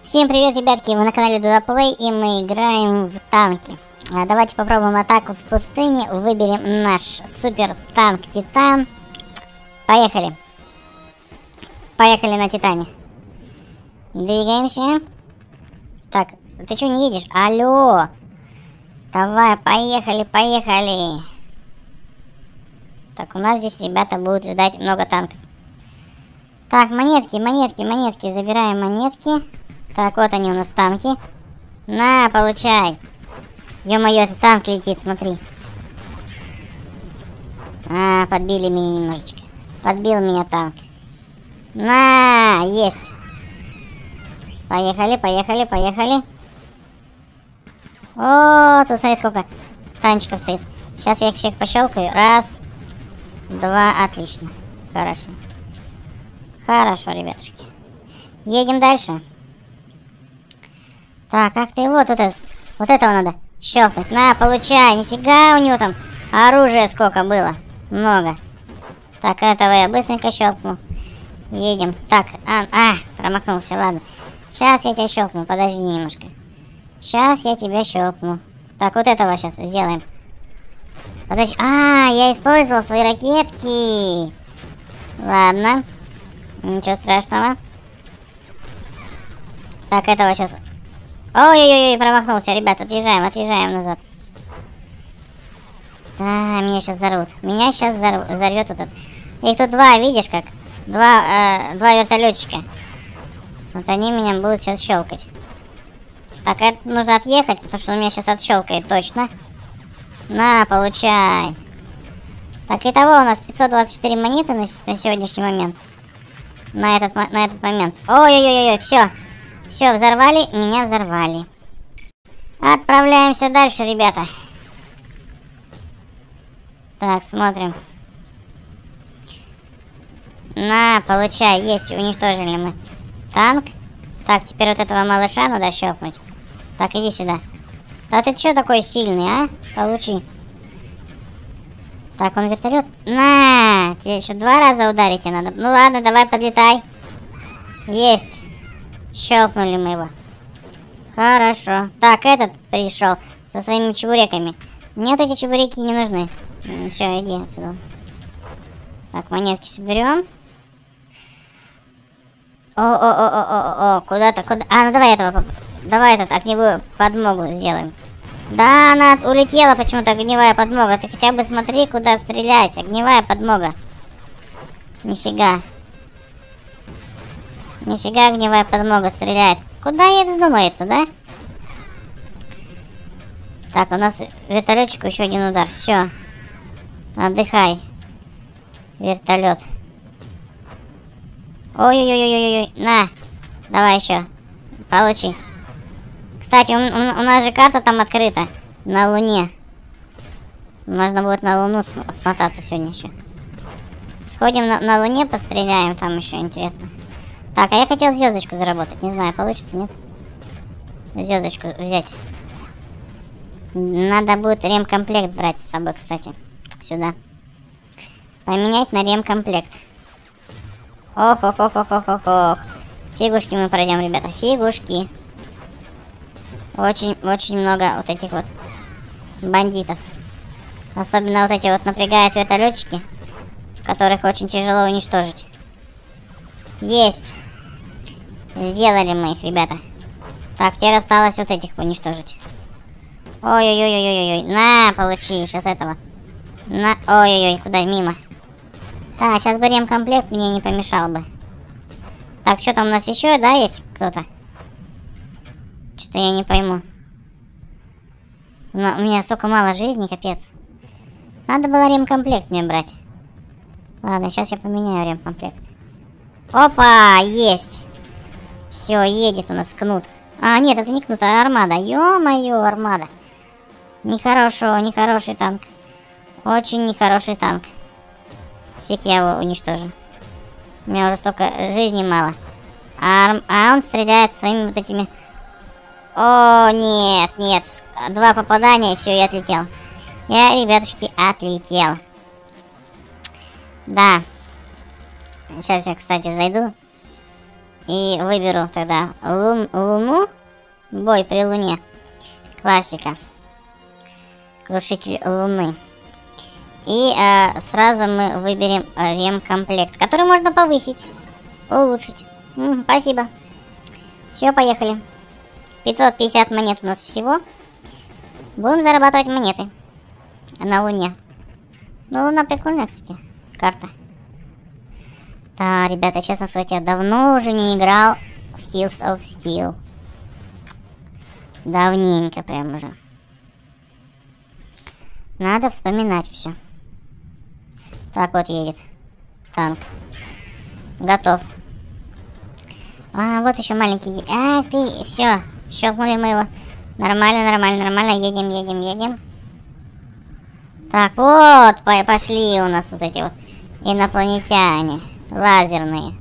Всем привет, ребятки! Вы на канале Дудаплей, и мы играем в танки. Давайте попробуем атаку в пустыне. Выберем наш супер танк Титан. Поехали. Поехали на Титане. Двигаемся. Так, ты что не едешь? Алло! Давай, поехали, поехали. Так, у нас здесь ребята будут ждать много танков. Так, монетки, монетки, монетки. Забираем монетки. Так, вот они у нас танки. На, получай. Ё-моё, это танк летит, смотри. Подбили меня немножечко. Подбил меня танк. На, есть. Поехали, поехали, поехали. О, тут смотри, сколько танчиков стоит. Сейчас я их всех пощелкаю. Раз, два, отлично. Хорошо. Хорошо, ребятушки. Едем дальше. Так, как ты вот этого надо щелкнуть. На, получай. Нифига у него там оружия сколько было. Много. Так, этого я быстренько щелкну. Едем. Так, промахнулся, ладно. Сейчас я тебя щелкну, подожди немножко. Сейчас я тебя щелкну. Так, вот этого сейчас сделаем. Подожди. Я использовал свои ракетки. Ладно. Ничего страшного. Так, этого сейчас... Ой-ой-ой, промахнулся, ребят, отъезжаем, отъезжаем назад. Да, меня сейчас взорвут. Меня сейчас взорвет вот этот. Их тут два, видишь как? Два вертолетчика. Вот они меня будут сейчас щелкать. Так, это нужно отъехать, потому что он меня сейчас отщелкает, точно. На, получай. Так, итого у нас 524 монеты на сегодняшний момент. На этот момент. Ой-ой-ой, все. Все, взорвали, меня взорвали. Отправляемся дальше, ребята. Так, смотрим. На, получай, есть, уничтожили мы танк. Так, теперь вот этого малыша надо щелкнуть. Так, иди сюда. А ты что такой сильный, а? Получи. Так, он вертолет. На, тебе еще 2 раза ударить тебе надо. Ну ладно, давай подлетай. Есть. Щелкнули мы его. Хорошо. Так, этот пришел со своими чебуреками. Мне вот эти чебуреки не нужны. Все, иди отсюда. Так, монетки соберем. О, куда-то, куда? Ну давай этого, давай этот огневую подмогу сделаем. Да, она улетела почему-то, огневая подмога. Ты хотя бы смотри, куда стрелять. Огневая подмога. Нифига. Нифига огневая подмога стреляет. Куда ей вздумается, да? Так, у нас вертолетчику еще один удар. Все. Отдыхай. Вертолет. Ой-ой-ой-ой-ой. На. Давай еще. Получи. Кстати, у нас же карта там открыта. На Луне. Можно будет на Луну смотаться сегодня еще. Сходим на Луне, постреляем. Там еще интересно. Так, а я хотел звездочку заработать. Не знаю, получится, нет? Звездочку взять. Надо будет ремкомплект брать с собой, кстати. Сюда. Поменять на ремкомплект. Ох. Фигушки мы пройдем, ребята. Фигушки. Очень много вот этих вот бандитов. Особенно вот эти вот напрягают вертолетчики, которых очень тяжело уничтожить. Есть. Сделали мы их, ребята. Так, теперь осталось вот этих уничтожить. Ой-ой-ой-ой-ой. На, получи. Сейчас этого. На. Ой-ой-ой, куда? Мимо. Так, сейчас бы ремкомплект мне не помешал бы. Так, что там у нас еще, да, есть кто-то? Что-то я не пойму. Но у меня столько мало жизни, капец. Надо было ремкомплект мне брать. Ладно, сейчас я поменяю ремкомплект. Опа, есть. Все, едет у нас кнут. Нет, это не кнут, а армада. Ё-моё, армада. Нехороший танк. Очень нехороший танк. Фиг я его уничтожу. У меня уже столько жизни мало. А он стреляет своими вот этими... О, нет. 2 попадания, и все, я отлетел. Я, ребятушки, отлетел. Да. Сейчас я, кстати, зайду И выберу тогда Луну. Бой при Луне. Классика. Крушитель Луны. И сразу мы выберем ремкомплект, который можно повысить, улучшить. Спасибо. Все, поехали. 550 монет у нас всего. Будем зарабатывать монеты на Луне. Ну, Луна прикольная, кстати, карта. Да, ребята, честно сказать, я давно уже не играл в Hills of Steel. Давненько прям уже. Надо вспоминать все. Так, вот едет танк. Готов. А, вот еще маленький. А, ты, все. Щелкнули мы его. Нормально, нормально, нормально. Едем, едем, едем. Так, вот, пошли у нас вот эти вот инопланетяне. Лазерные.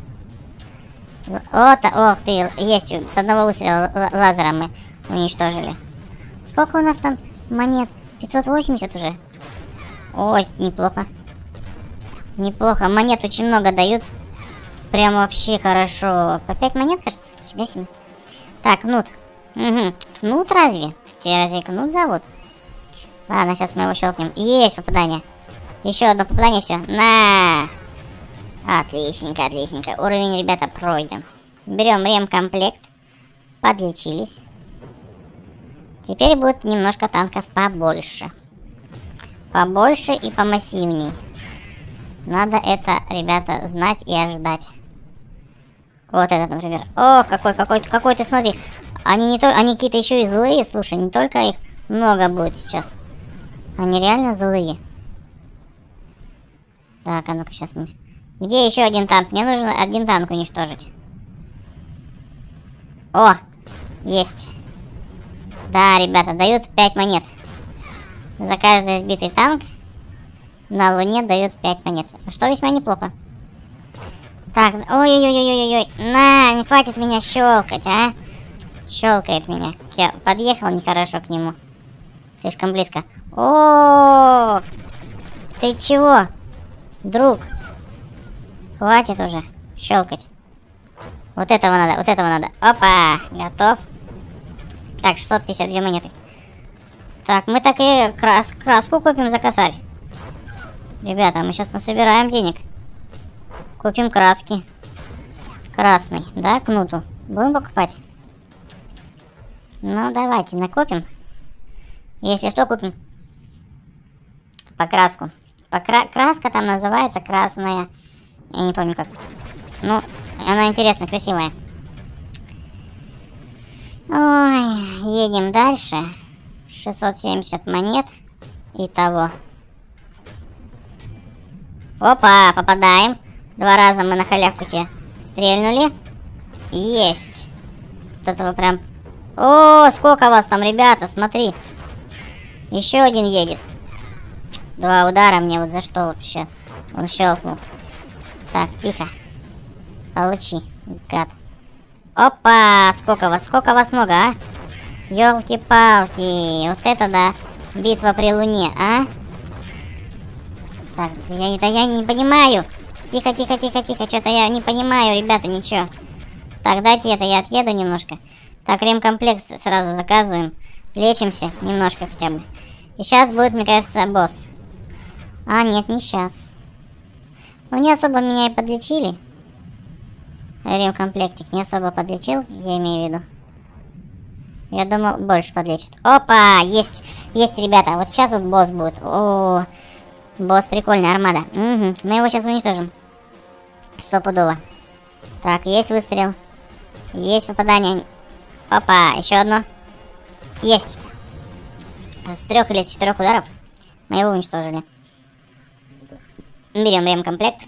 Вот, ох ты, есть. С одного выстрела лазера мы уничтожили. Сколько у нас там монет? 580 уже. Ой, неплохо. Неплохо. Монет очень много дают. Прям вообще хорошо. По 5 монет, кажется? Фига себе. Так, Кнут. Угу. Кнут разве? Тебя разве Кнут зовут? Ладно, сейчас мы его щелкнем. Есть попадание. Еще одно попадание, все. На! Отличненько, отличненько. Уровень, ребята, пройден. Берем ремкомплект. Подлечились. Теперь будет немножко танков побольше. Побольше и помассивней. Надо это, ребята, знать и ожидать. Вот этот, например. О, какой ты, смотри. Они какие-то еще и злые, слушай, не только их много будет сейчас. Они реально злые. Так, а ну-ка сейчас мы... Где еще один танк? Мне нужно один танк уничтожить. О, есть. Да, ребята, дают 5 монет. За каждый сбитый танк на Луне дают 5 монет. Что весьма неплохо. Так, ой-ой-ой-ой-ой-ой. На, не хватит меня щелкать, а. Щелкает меня. Я подъехал нехорошо к нему. Слишком близко. О, ты чего, друг? Хватит уже щелкать. Вот этого надо, вот этого надо. Опа, готов. Так, 652 монеты. Так, мы так и краску купим за косарь. Ребята, мы сейчас насобираем денег. Купим краски. Красный, да, Кнуту? Будем покупать? Ну, давайте, накопим. Если что, купим покраску. Краска там называется красная. Я не помню как. Ну, она интересная, красивая. Ой, едем дальше. 670 монет. Итого. Опа, попадаем. 2 раза мы на халявку тебе стрельнули. Есть. Вот этого прям... О, сколько вас там, ребята, смотри. Еще один едет. 2 удара мне вот за что вообще. Он щелкнул. Так, тихо. Получи, гад. Опа, сколько вас много, а? Ёлки-палки. Вот это да. Битва при Луне, а? Так, я не понимаю. Тихо, тихо, тихо, тихо. Что-то я не понимаю, ребята, ничего. Так, дайте это, я отъеду немножко. Так, ремкомплект сразу заказываем. Лечимся немножко хотя бы. И сейчас будет, мне кажется, босс. А, нет, не сейчас. Ну, не особо меня и подлечили. Ремкомплектик не особо подлечил, я имею в виду. Я думал, больше подлечит. Опа, есть, есть, ребята. Вот сейчас вот босс будет. О, босс прикольный, армада. Угу. Мы его сейчас уничтожим. Стопудово. Так, есть выстрел. Есть попадание. Опа, еще одно. Есть. С 3 или с 4 ударов мы его уничтожили. Берем ремкомплект.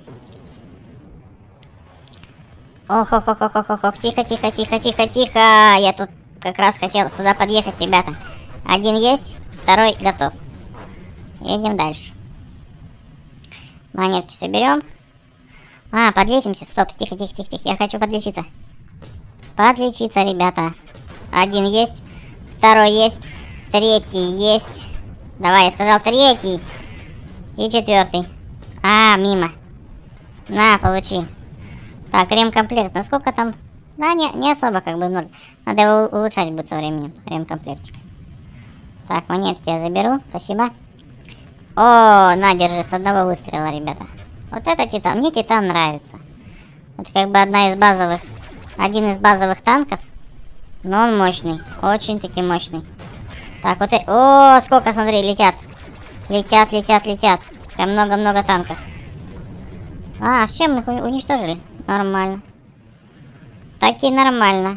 Ох, тихо, тихо, тихо, тихо, тихо. Я тут как раз хотел сюда подъехать, ребята. Один есть, второй готов. Едем дальше. Монетки соберем. А, подлечимся. Стоп, тихо, тихо, тихо, тихо. Я хочу подлечиться. Подлечиться, ребята. Один есть, второй есть, третий есть. Давай, я сказал третий. И 4. А, мимо. На, получи. Так, ремкомплект. Насколько там? Да, не особо как бы много. Надо его улучшать будет со временем. Ремкомплектик. Так, монетки я заберу. Спасибо. О, на, держи, с одного выстрела, ребята. Вот это титан. Мне титан нравится. Это как бы один из базовых танков. Но он мощный. Очень-таки мощный. Так, вот это... О, сколько, смотри, летят. Летят. Прям много-много танков. А, все, мы их уничтожили. Нормально. Таки нормально.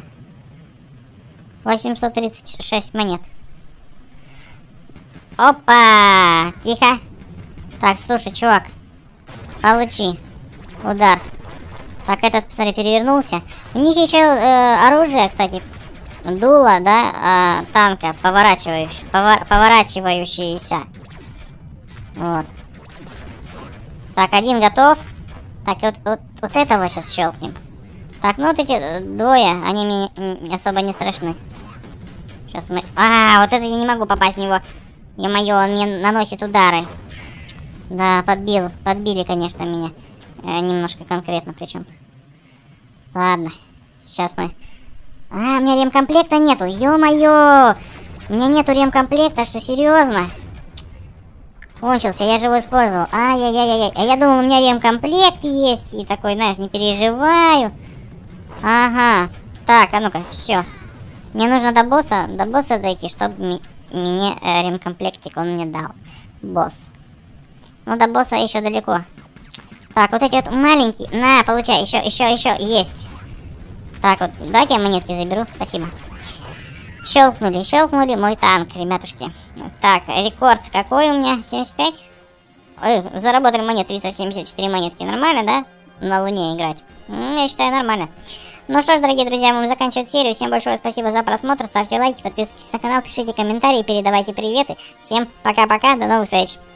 836 монет. Опа! Тихо. Так, слушай, чувак. Получи. Удар. Так, этот, посмотри, перевернулся. У них еще оружие, кстати. Дуло, да, танка, поворачивающееся. Вот. Так, один готов. Так, вот этого сейчас щелкнем. Так, ну вот эти двое, они мне особо не страшны. Сейчас мы... А, вот это я не могу попасть в него. Ё-моё, он мне наносит удары. Да, подбили, конечно, меня. Немножко конкретно причем. Ладно, сейчас мы... А, у меня ремкомплекта нету, ё-моё! У меня нету ремкомплекта, что, серьезно? Кончился, я же его использовал. Ай-яй-яй-яй. А я думал, у меня ремкомплект есть. И такой, знаешь, не переживаю. Ага. Так, а ну-ка, все. Мне нужно до босса дойти, чтобы мне ремкомплектик он мне дал. Босс. Ну, до босса еще далеко. Так, вот эти вот маленькие. На, получай, еще, есть. Так, вот, давайте я монетки заберу. Спасибо. Щелкнули мой танк, ребятушки. Так, рекорд какой у меня? 75? Ой, заработали монет 374 монетки. Нормально, да? На Луне играть. Я считаю, нормально. Ну что ж, дорогие друзья, мы заканчиваем серию. Всем большое спасибо за просмотр. Ставьте лайки, подписывайтесь на канал, пишите комментарии, передавайте приветы. Всем пока-пока, до новых встреч.